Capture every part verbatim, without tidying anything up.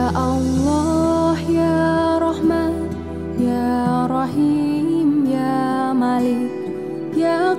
Ya Allah, Ya Rahman, Ya Rahim, Ya Malik, Ya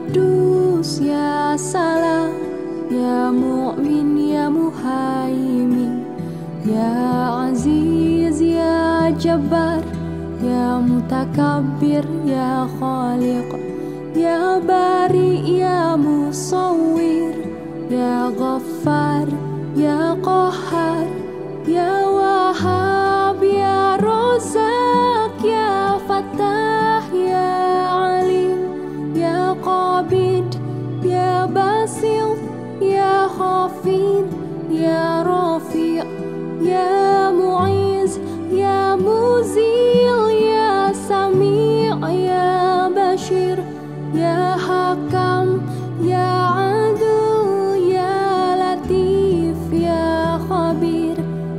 Kudus, Ya Salam, Ya Mu'min, Ya Muhaimin, Ya Aziz, Ya Jabbar, Ya Mutakabbir, Ya Khaliq, Ya Bari, Ya Musawwir, Ya Ghaffar, Ya Qahhar, Ya Wahhab, Ya Razak, Ya Fattah, Ya Alim, Ya Qabid, Ya Basit, Ya Khafid, Ya Rafi', Ya Mu'iz, Ya Muzil, Ya Sami', Ya Bashir, Ya Hakam, Ya Adil, Ya Latif, Ya Khabir,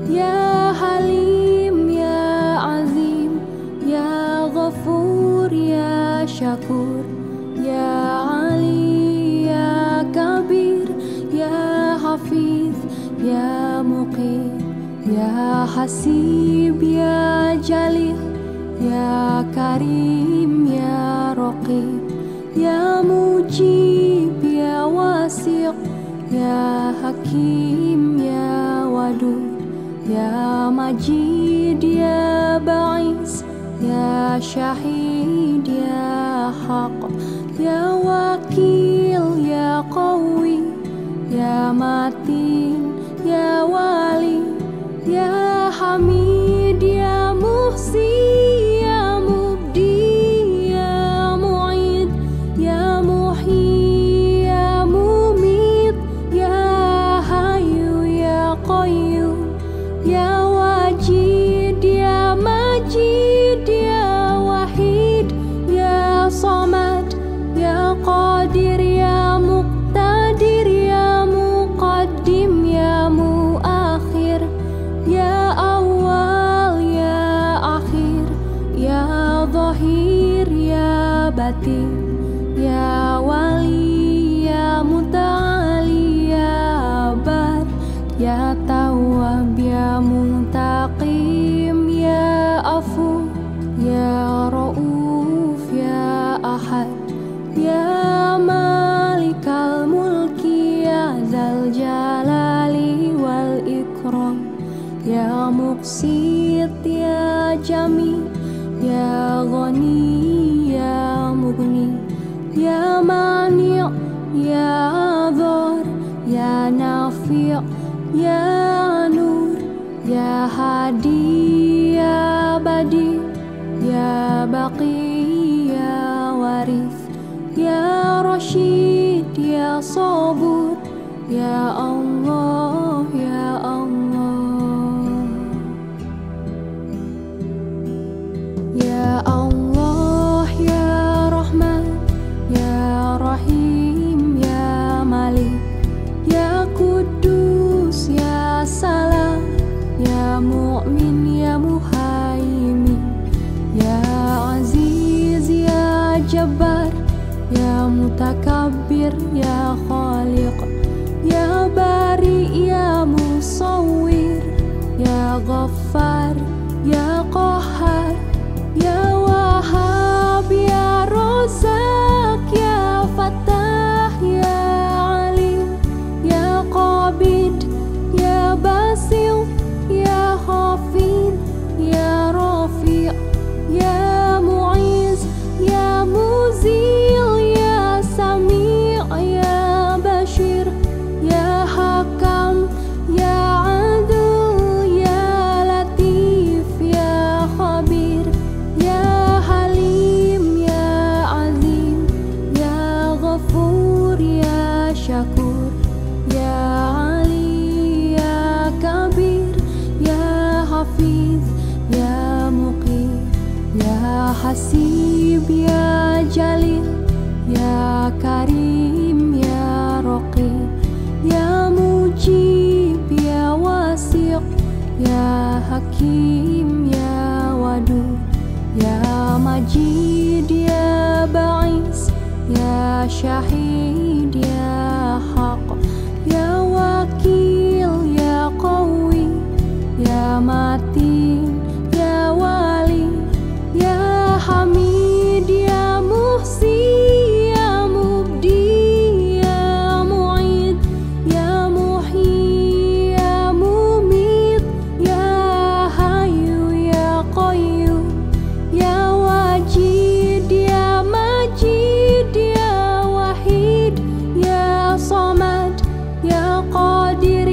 Ya Halim, Ya Azim, Ya Ghafur, Ya Syakur, Ya Ali, Ya Kabir, Ya Hafiz, Ya Muqim, Ya Hasib, Ya Jalil, Ya Karim, Ya Raqib, Ya Mujib, Ya Wasiq, Ya Hakim, Ya Wadud, Ya Majid, Ya Ba'is, Ya Syahid, Ya Haq, Ya Wakil, Ya Qawi, Ya Matin, Ya Wali, Ya Hamid, Ya Muhsi, Ya Mubdi, Ya Mu'id, Ya Muhyi, Ya Mumit, Ya Hayyu, Ya Qayyum, Ya Wajid, Ya Majid, Ya Wahid, Ya Samad, Ya Qadir, Ya Muqtadir, Ya Muqaddim, Ya Muakhir, Ya Awal, Ya Akhir, Ya Zahir, Ya Batin, Ya Wali, Ya Muta'ali, Ya Bar, Ya Tawwab, Ya Muntaqim, Ya Afu, Ya Ra'uf, Ya Ahad, Ya Malikal Mulki, Ya Dzal Jalali wal Ikram, Ya Muqsit, Ya Jami, Ya Ghani, Ya Mughni, Ya Mani', Ya Dhar, Ya Nafi', Ya Nur, Ya Hadi, Ya Badi, Ya Baqi, Ya Waris, Ya Rashid, Ya Sabur, Ya Allah, Ya Allah. Ya Allah, Ya Rahman, Ya Rahim, Ya Malik, Ya Kudus, Ya Salam, Ya Mu'min, Ya Muhaimin, Ya Aziz, Ya Jabbar, Ya Mutakabbir, Ya Khaliq, Ya Bari, Ya Musawwir, Ya Ghaffar, Ya Qahhar, Ya Wahhab, Ya Razak, Ya Fattah, Ya Alim, Ya Qabid, Ya Basit, Ya Khafid, Ya Rafi', Ya Mu'iz, Ya Muzil, Ya Sami', Ya Bashir, Ya Hakam, Ya Adil, Ya Latif, Ya Khabir, Ya Halim, Ya Azim, Ya Ghafur, Ya Syakur, Ya Ali, Ya Kabir, Ya Hafiz, Ya Muqim, Ya Hasib, Ya Jalil, Ya Karim, Ya Raqib, Ya Mujib, Ya Wasiq, Ya Hakim, Ya Wadud, Ya Majid, Ya Ba'is, Ya Syahid, Ya Haq, Ya Wakil, Ya Qawi, Ya Qadir